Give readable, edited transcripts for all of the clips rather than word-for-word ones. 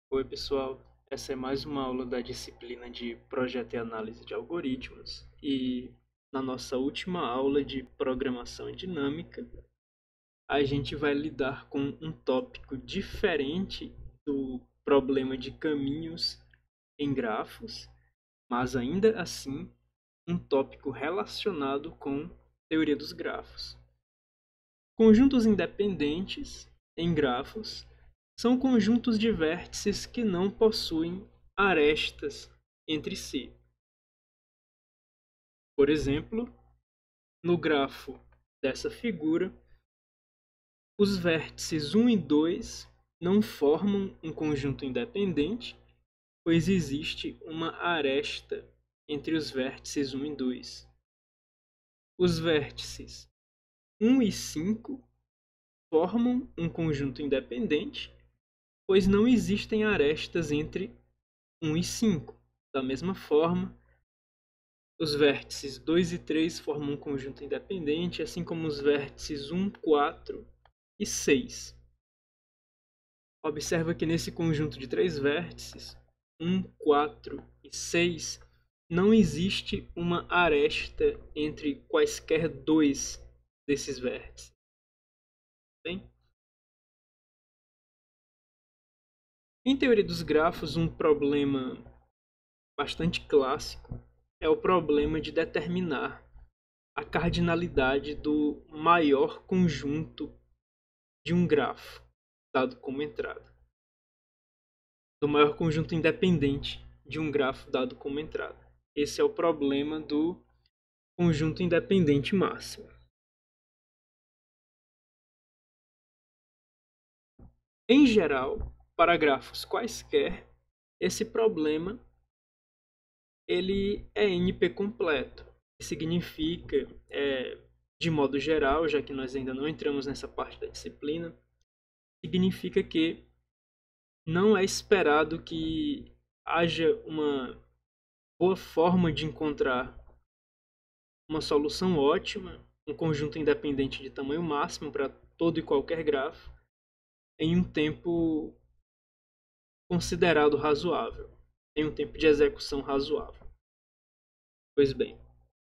Oi, pessoal. Essa é mais uma aula da disciplina de Projeto e Análise de Algoritmos. E na nossa última aula de Programação Dinâmica, a gente vai lidar com um tópico diferente do problema de caminhos em grafos, mas ainda assim um tópico relacionado com teoria dos grafos. Conjuntos independentes em grafos são conjuntos de vértices que não possuem arestas entre si. Por exemplo, no grafo dessa figura, os vértices 1 e 2 não formam um conjunto independente, pois existe uma aresta entre os vértices 1 e 2. Os vértices 1 e 5 formam um conjunto independente, pois não existem arestas entre 1 e 5. Da mesma forma, os vértices 2 e 3 formam um conjunto independente, assim como os vértices 1, 4 e 6. Observa que nesse conjunto de três vértices, 1, 4 e 6, não existe uma aresta entre quaisquer dois desses vértices. Bem? Em teoria dos grafos, um problema bastante clássico é o problema de determinar a cardinalidade do maior conjunto de um grafo, dado como entrada. Do maior conjunto independente de um grafo dado como entrada. Esse é o problema do conjunto independente máximo. Em geral, para grafos quaisquer, esse problema ele é NP completo. Significa, de modo geral, já que nós ainda não entramos nessa parte da disciplina, significa que não é esperado que haja uma boa forma de encontrar uma solução ótima, um conjunto independente de tamanho máximo para todo e qualquer grafo, em um tempo considerado razoável, em um tempo de execução razoável. Pois bem,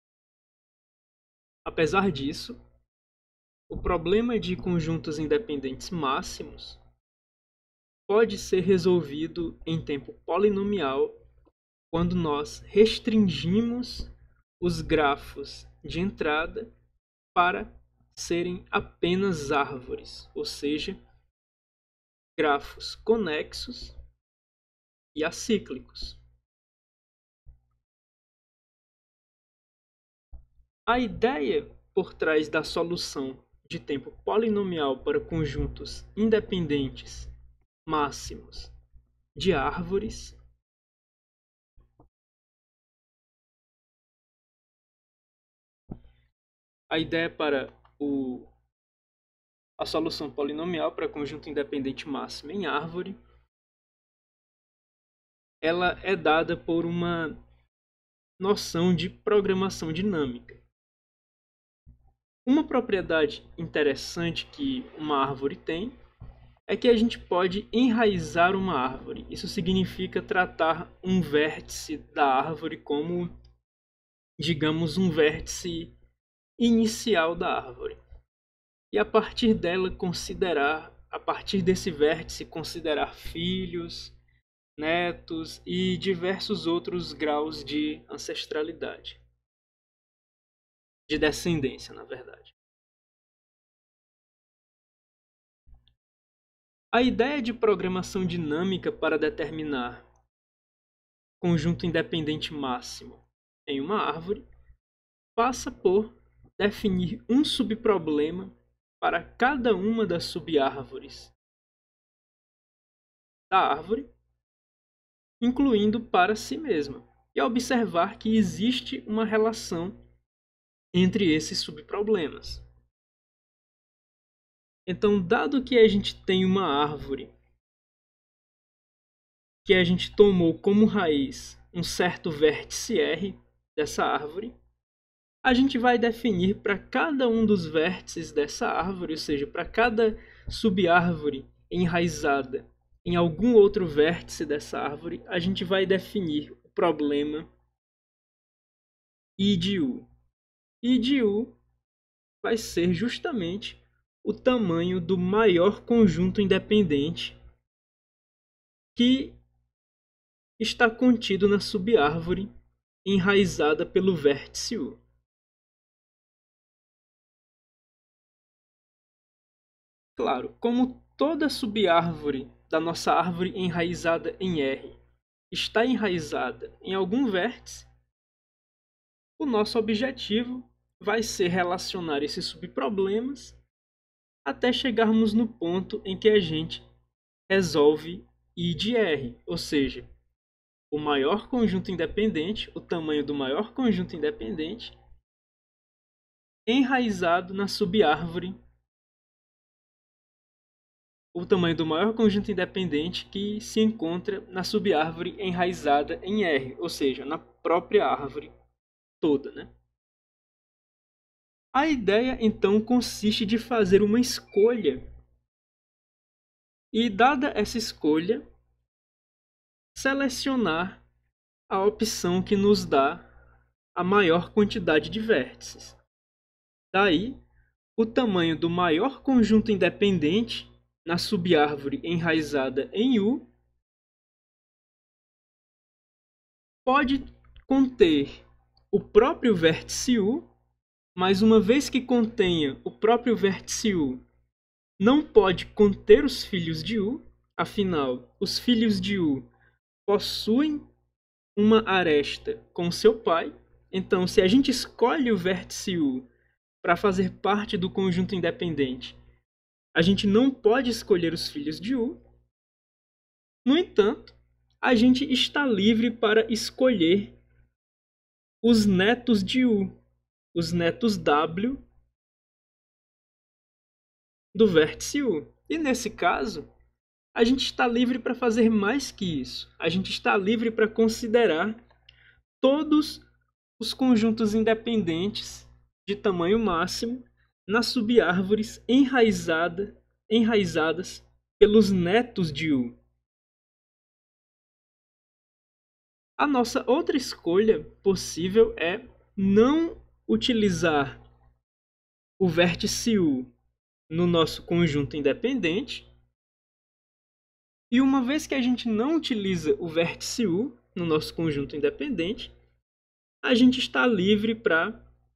apesar disso, o problema de conjuntos independentes máximos pode ser resolvido em tempo polinomial quando nós restringimos os grafos de entrada para serem apenas árvores, ou seja, grafos conexos e acíclicos. A ideia por trás da solução de tempo polinomial para conjuntos independentes máximos de árvores a ideia para a solução polinomial para conjunto independente máximo em árvore, ela é dada por uma noção de programação dinâmica. Uma propriedade interessante que uma árvore tem é que a gente pode enraizar uma árvore. Isso significa tratar um vértice da árvore como, digamos, um vértice inicial da árvore. E a partir desse vértice, considerar filhos, netos e diversos outros graus de ancestralidade. De descendência, na verdade. A ideia de programação dinâmica para determinar conjunto independente máximo em uma árvore passa por definir um subproblema para cada uma das subárvores da árvore, incluindo para si mesma, e observar que existe uma relação entre esses subproblemas. Então, dado que a gente tem uma árvore que a gente tomou como raiz um certo vértice R dessa árvore, a gente vai definir para cada um dos vértices dessa árvore, ou seja, para cada subárvore enraizada em algum outro vértice dessa árvore, a gente vai definir o problema I de U. I de U vai ser justamente o tamanho do maior conjunto independente que está contido na subárvore enraizada pelo vértice U. Claro, como toda subárvore da nossa árvore enraizada em R está enraizada em algum vértice, o nosso objetivo vai ser relacionar esses subproblemas até chegarmos no ponto em que a gente resolve I de R, ou seja, o maior conjunto independente, o tamanho do maior conjunto independente, enraizado na subárvore, o tamanho do maior conjunto independente que se encontra na subárvore enraizada em R, ou seja, na própria árvore toda, né? A ideia, então, consiste de fazer uma escolha. E, dada essa escolha, selecionar a opção que nos dá a maior quantidade de vértices. Daí, o tamanho do maior conjunto independente na subárvore enraizada em U pode conter o próprio vértice U, mas uma vez que contenha o próprio vértice U, não pode conter os filhos de U, afinal, os filhos de U possuem uma aresta com seu pai. Então, se a gente escolhe o vértice U para fazer parte do conjunto independente, a gente não pode escolher os filhos de U. No entanto, a gente está livre para escolher os netos de U, os netos W do vértice U. E nesse caso, a gente está livre para fazer mais que isso. A gente está livre para considerar todos os conjuntos independentes de tamanho máximo nas subárvores enraizadas pelos netos de U. A nossa outra escolha possível é não utilizar o vértice U no nosso conjunto independente. E uma vez que a gente não utiliza o vértice U no nosso conjunto independente, a gente está livre para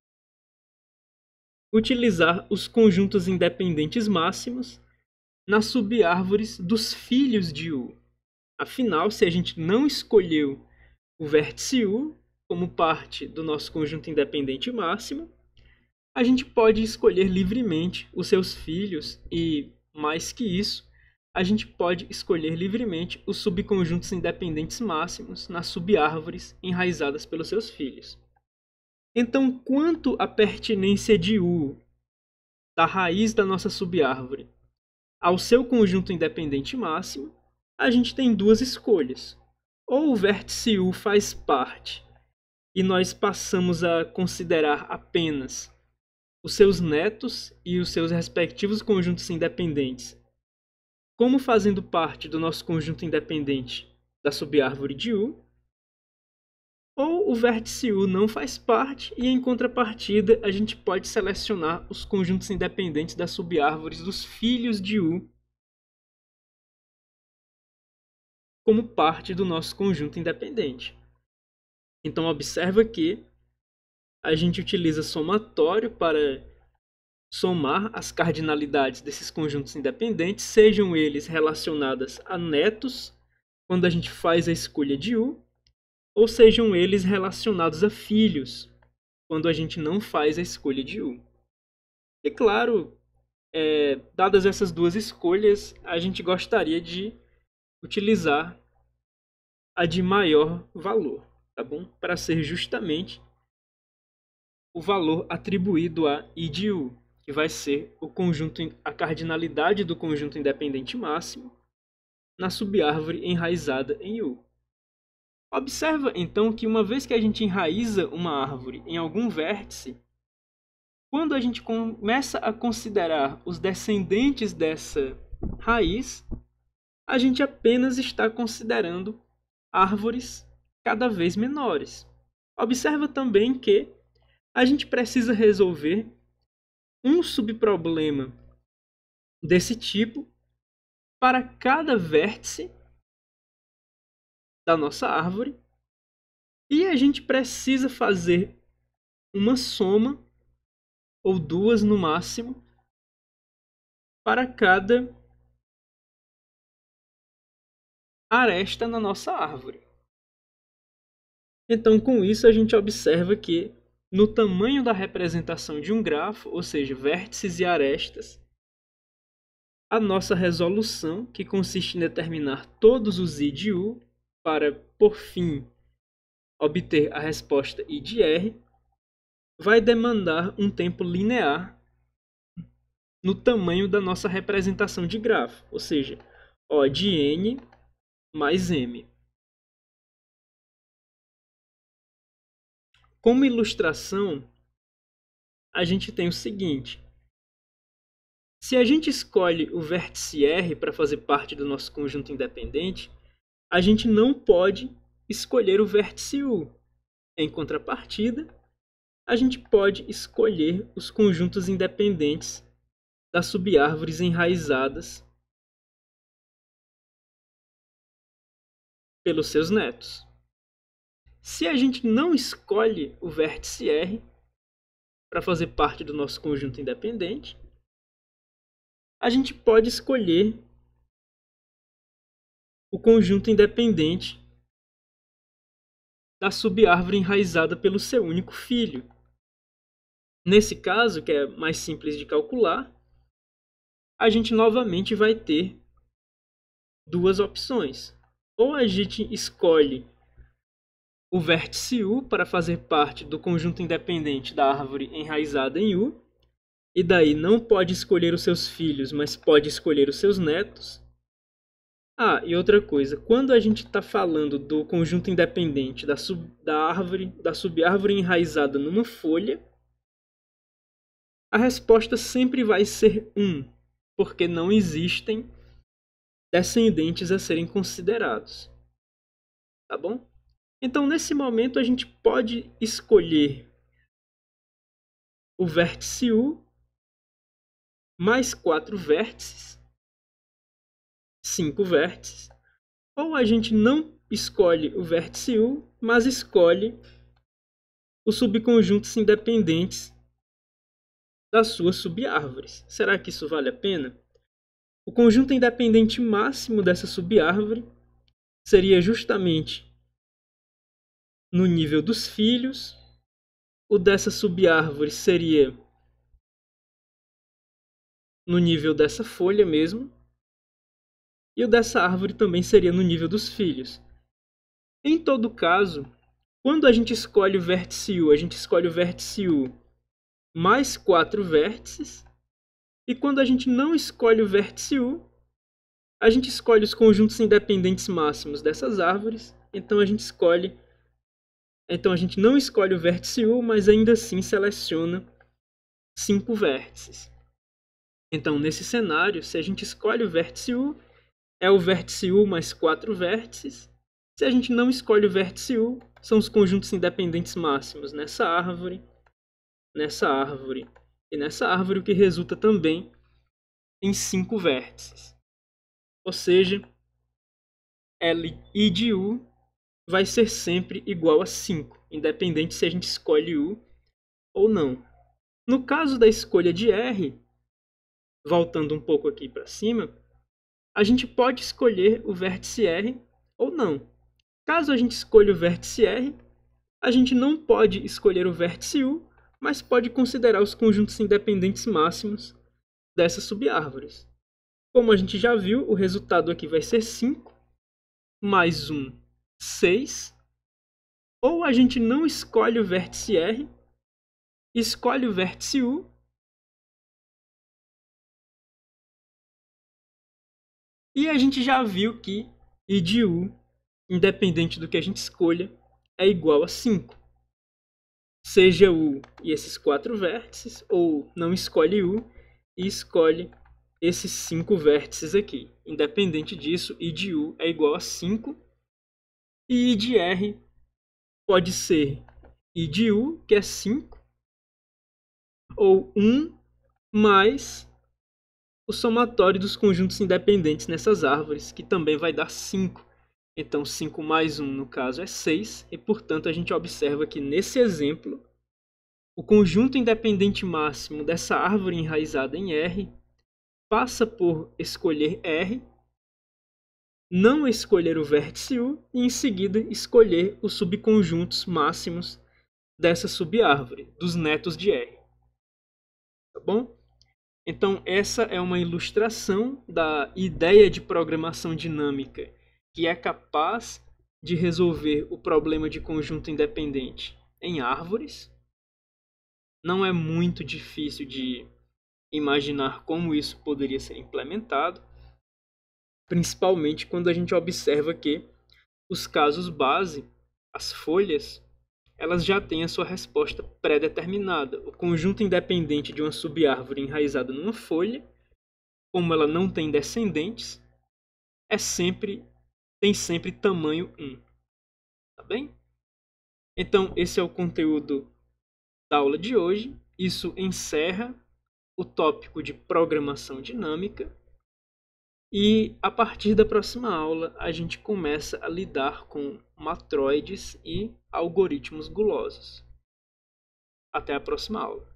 utilizar os conjuntos independentes máximos nas subárvores dos filhos de U. Afinal, se a gente não escolheu o vértice U como parte do nosso conjunto independente máximo, a gente pode escolher livremente os seus filhos e, mais que isso, a gente pode escolher livremente os subconjuntos independentes máximos nas subárvores enraizadas pelos seus filhos. Então, quanto à pertinência de U, da raiz da nossa subárvore, ao seu conjunto independente máximo, a gente tem duas escolhas. Ou o vértice U faz parte e nós passamos a considerar apenas os seus netos e os seus respectivos conjuntos independentes como fazendo parte do nosso conjunto independente da subárvore de U, ou o vértice U não faz parte e, em contrapartida, a gente pode selecionar os conjuntos independentes das subárvores dos filhos de U como parte do nosso conjunto independente. Então, observa que a gente utiliza somatório para somar as cardinalidades desses conjuntos independentes, sejam eles relacionadas a netos, quando a gente faz a escolha de U, ou sejam eles relacionados a filhos, quando a gente não faz a escolha de U. E claro, dadas essas duas escolhas, a gente gostaria de utilizar a de maior valor, tá bom? Para ser justamente o valor atribuído a I de U, que vai ser o conjunto, a cardinalidade do conjunto independente máximo na subárvore enraizada em U. Observa então que uma vez que a gente enraiza uma árvore em algum vértice, quando a gente começa a considerar os descendentes dessa raiz, a gente apenas está considerando árvores cada vez menores. Observa também que a gente precisa resolver um subproblema desse tipo para cada vértice da nossa árvore, e a gente precisa fazer uma soma, ou duas no máximo, para cada aresta na nossa árvore. Então, com isso, a gente observa que no tamanho da representação de um grafo, ou seja, vértices e arestas, a nossa resolução, que consiste em determinar todos os I de U para, por fim, obter a resposta I de R, vai demandar um tempo linear no tamanho da nossa representação de grafo, ou seja, O de N mais M. Como ilustração, a gente tem o seguinte: se a gente escolhe o vértice R para fazer parte do nosso conjunto independente, a gente não pode escolher o vértice U. Em contrapartida, a gente pode escolher os conjuntos independentes das subárvores enraizadas pelos seus netos. Se a gente não escolhe o vértice R para fazer parte do nosso conjunto independente, a gente pode escolher o conjunto independente da subárvore enraizada pelo seu único filho. Nesse caso, que é mais simples de calcular, a gente novamente vai ter duas opções. Ou a gente escolhe o vértice U para fazer parte do conjunto independente da árvore enraizada em U, e daí não pode escolher os seus filhos, mas pode escolher os seus netos. Ah, e outra coisa, quando a gente está falando do conjunto independente da subárvore enraizada numa folha, a resposta sempre vai ser 1, porque não existem descendentes a serem considerados. Tá bom? Então, nesse momento, a gente pode escolher o vértice U mais 4 vértices, 5 vértices, ou a gente não escolhe o vértice U, mas escolhe os subconjuntos independentes das suas subárvores. Será que isso vale a pena? O conjunto independente máximo dessa subárvore seria justamente no nível dos filhos. O dessa subárvore seria no nível dessa folha mesmo. E o dessa árvore também seria no nível dos filhos. Em todo caso, quando a gente escolhe o vértice U, a gente escolhe o vértice U mais 4 vértices. E quando a gente não escolhe o vértice U, a gente escolhe os conjuntos independentes máximos dessas árvores. Então a gente não escolhe o vértice U, mas ainda assim seleciona 5 vértices. Então, nesse cenário, se a gente escolhe o vértice U, é o vértice U mais 4 vértices. Se a gente não escolhe o vértice U, são os conjuntos independentes máximos nessa árvore e nessa árvore, o que resulta também em 5 vértices. Ou seja, I de U vai ser sempre igual a 5, independente se a gente escolhe U ou não. No caso da escolha de R, voltando um pouco aqui para cima, a gente pode escolher o vértice R ou não. Caso a gente escolha o vértice R, a gente não pode escolher o vértice U, mas pode considerar os conjuntos independentes máximos dessas subárvores. Como a gente já viu, o resultado aqui vai ser 5, mais 1, 6. Ou a gente não escolhe o vértice R, escolhe o vértice U, e a gente já viu que I de U, independente do que a gente escolha, é igual a 5. Seja U e esses 4 vértices, ou não escolhe U e escolhe esses 5 vértices aqui. Independente disso, I de U é igual a 5. E I de R pode ser I de U, que é 5, ou 1 mais o somatório dos conjuntos independentes nessas árvores, que também vai dar 5. Então, 5 mais 1, no caso, é 6. E, portanto, a gente observa que, nesse exemplo, o conjunto independente máximo dessa árvore enraizada em R passa por escolher R, não escolher o vértice U e, em seguida, escolher os subconjuntos máximos dessa subárvore, dos netos de R. Tá bom? Então, essa é uma ilustração da ideia de programação dinâmica que é capaz de resolver o problema de conjunto independente em árvores. Não é muito difícil de imaginar como isso poderia ser implementado, principalmente quando a gente observa que os casos base, as folhas, elas já têm a sua resposta pré-determinada. O conjunto independente de uma subárvore enraizada numa folha, como ela não tem descendentes, tem sempre tamanho 1. Tá bem? Então, esse é o conteúdo da aula de hoje. Isso encerra o tópico de programação dinâmica. E a partir da próxima aula, a gente começa a lidar com matroides e algoritmos gulosos. Até a próxima aula.